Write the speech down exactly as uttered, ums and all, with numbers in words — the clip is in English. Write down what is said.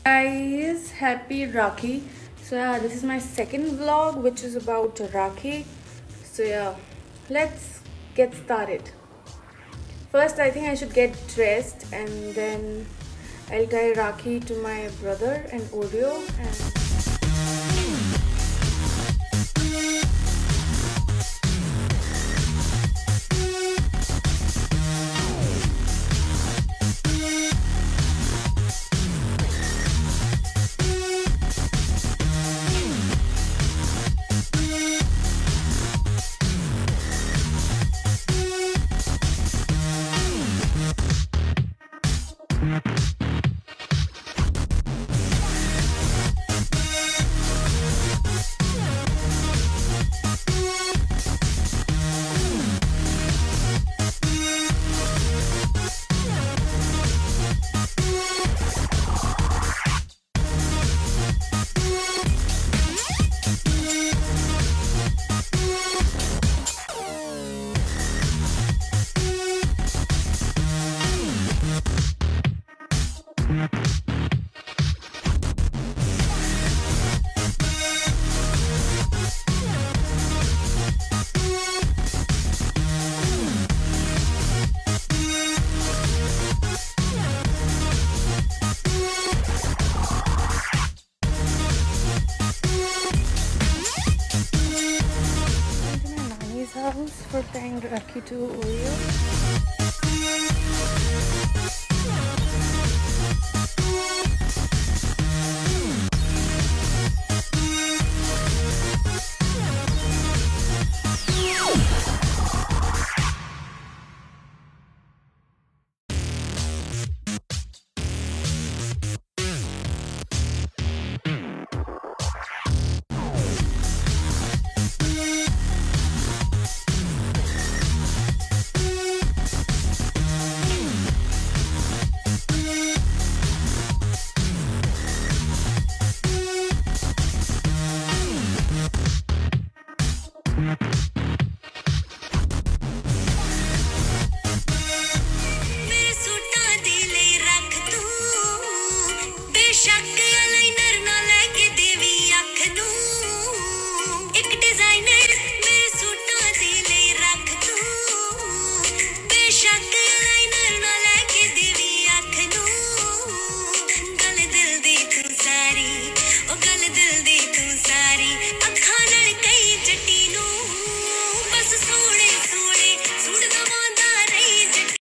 Guys, happy Rakhi. So yeah, this is my second vlog which is about Rakhi. So yeah, let's get started. First I think I should get dressed and then I'll tie Rakhi to my brother and Oreo and house for tying Rakhi to Oreo.